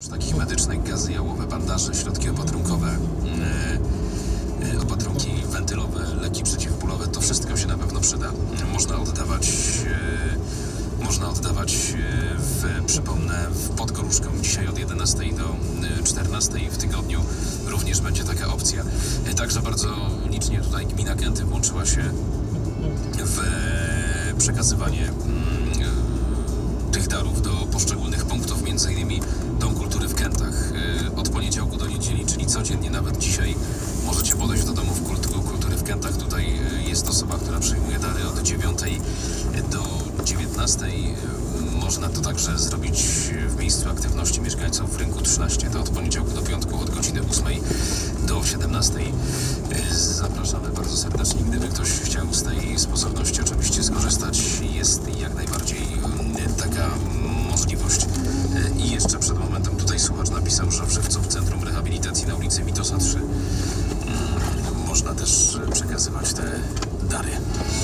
takich medycznych, gazy jałowe, bandaże, środki opatrunkowe, opatrunki wentylowe, leki przeciwbólowe, to wszystko się na pewno przyda. Można oddawać przypomnę, w Podgoruszką dzisiaj od 11 do 14 w tygodniu również będzie taka opcja. Także bardzo licznie tutaj gmina Kęty włączyła się w przekazywanie tych darów do poszczególnych punktów, między innymi Dom Kultury w Kętach. Od poniedziałku do niedzieli, czyli codziennie, nawet dzisiaj możecie podejść do Domów Kultury w Kętach. Tutaj jest osoba, która przyjmuje dary od 9 do 19. Można to także zrobić w miejscu aktywności mieszkańców w Rynku 13. To od poniedziałku do piątku od godziny 8 do 17. Zapraszamy bardzo serdecznie. Gdyby ktoś chciał z tej sposobności oczywiście skorzystać, jest jak najbardziej taka możliwość. I jeszcze przed momentem tutaj słuchacz napisał, że w Żywcu w Centrum Rehabilitacji na ulicy Witosa 3 można też przekazywać te dary.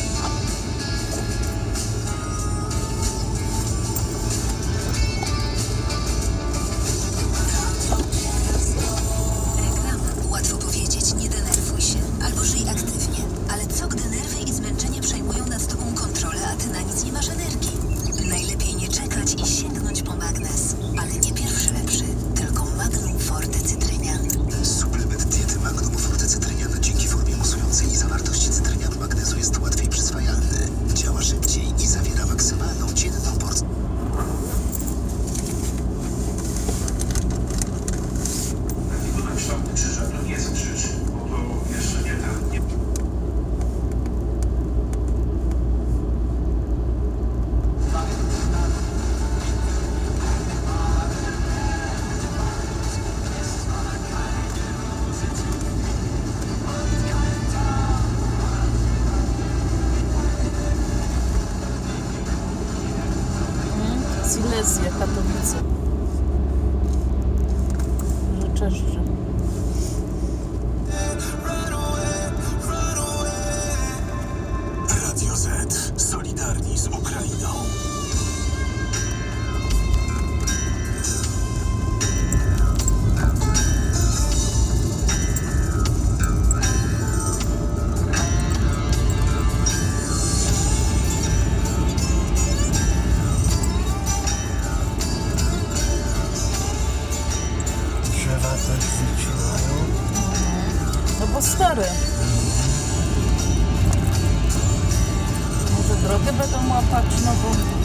Łatwo powiedzieć, nie denerwuj się, albo żyj aktywnie. Ale co gdy nerwy i zmęczenie przejmują nad tobą kontrolę, a ty na nic nie masz energii? Najlepiej nie czekać i sięgnąć po magnes. Ale nie pierwszy lepszy, tylko Magnum Forte Cytrynian. Suplement diety Magnum Forte Cytrynian dzięki formie musującej i zawartości cytrynianu magnezu jest łatwiej przyswajalny. Działa szybciej i zawiera maksymalną dzienną porcję. Takiego na kształt krzyża to nie jest krzyż, bo to jeszcze nie ten. Nie... Silesia, Katowice. Rzeczeszczy. Radio Z. Solidarni z Ukrainą. Drzewa też wycinają. No bo stare. Może drogę będą łapać nową.